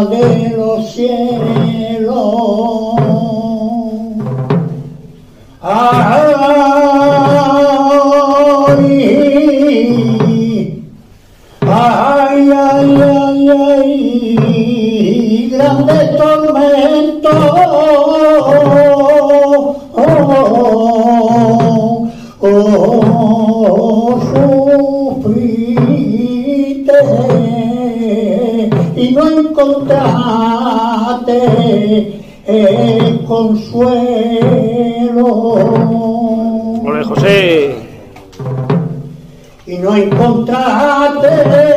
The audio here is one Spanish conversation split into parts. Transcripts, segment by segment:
de los cielos. Ay, ay, ay, ay, ay, grande tormento, sufriste y no encontraste el consuelo. ¡Ole, José! Y no encontraste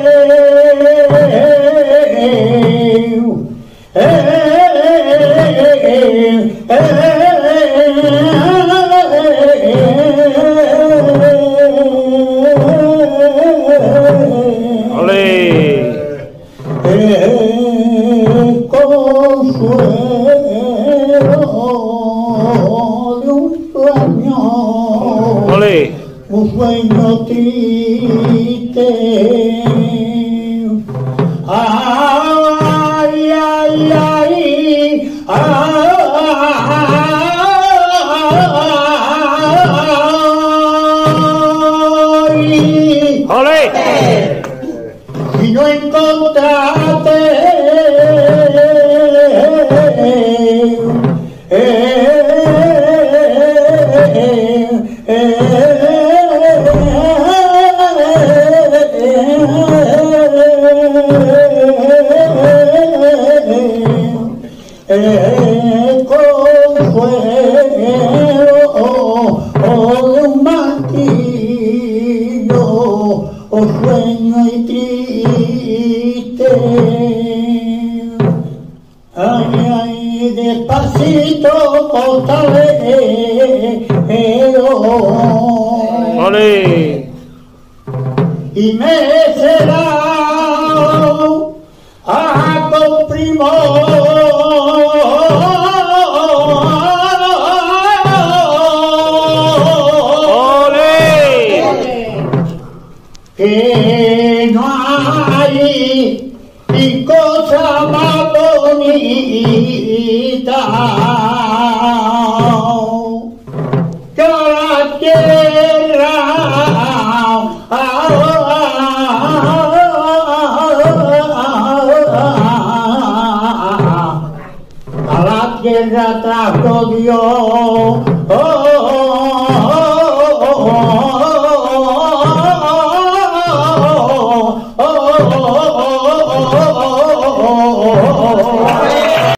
un sueño triste. Ay, ay, ay, ay, ¡Ole! y no encontraste el consuelo de un martirio, sueño y triste. Ay, ay, despacito, costalero. ¡Ole! Y me será con primor. Que no hay ni cosa más bonita que la tierra, a la tierra trajo Dios.